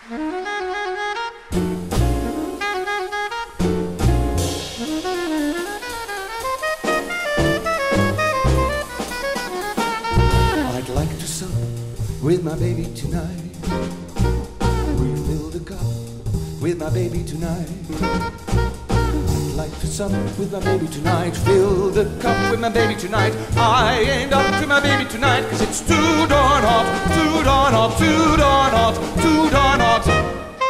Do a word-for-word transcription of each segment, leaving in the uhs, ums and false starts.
I'd like to sup with my baby tonight. Refill the cup with my baby tonight. I'd like to sup with my baby tonight. Fill the cup with my baby tonight. I ain't up to my baby tonight, cause it's too darn hot, too darn hot, too darn hot, too darn hot.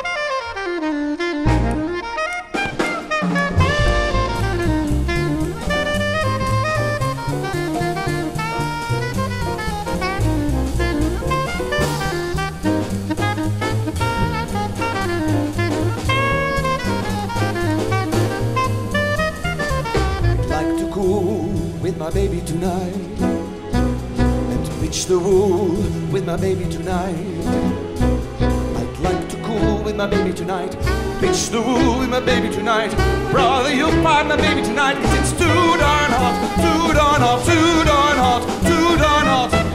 With my baby tonight, and pitch the woo with my baby tonight. I'd like to cool with my baby tonight, pitch the woo with my baby tonight. Brother, you'll find my baby tonight, cause it's too darn hot, too darn hot, too darn hot, too darn hot.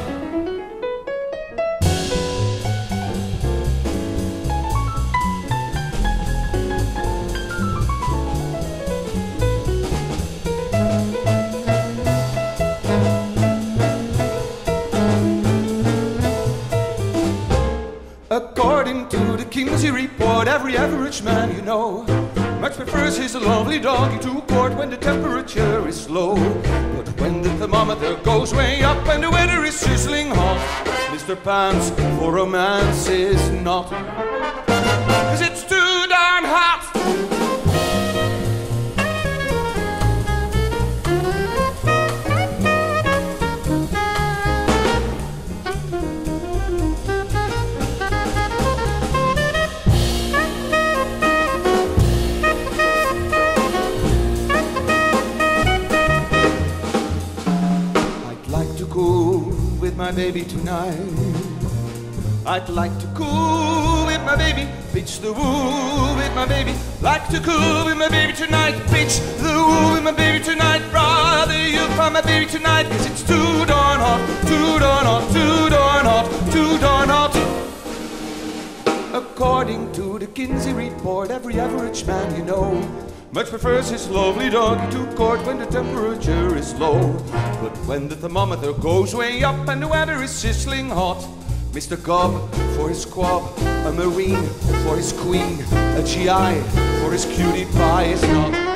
According to the Kinsey report, every average man you know much prefers his lovely doggy to court when the temperature is low. But when the thermometer goes way up and the weather is sizzling hot, Mister Pants for romance is not, cause it's too darn hot. With my baby tonight, I'd like to cool with my baby, pitch the woo with my baby. Like to cool with my baby tonight, pitch the woo with my baby tonight. Brother, you'll find my baby tonight, cause it's too darn hot, too darn hot, too darn hot, too darn hot. According to the Kinsey report, every average man you know much prefers his lovely doggy to court when the temperature is low. But when the thermometer goes way up and the weather is sizzling hot, Mister Gob for his squab, a Marine for his queen, a G I for his cutie pie is not.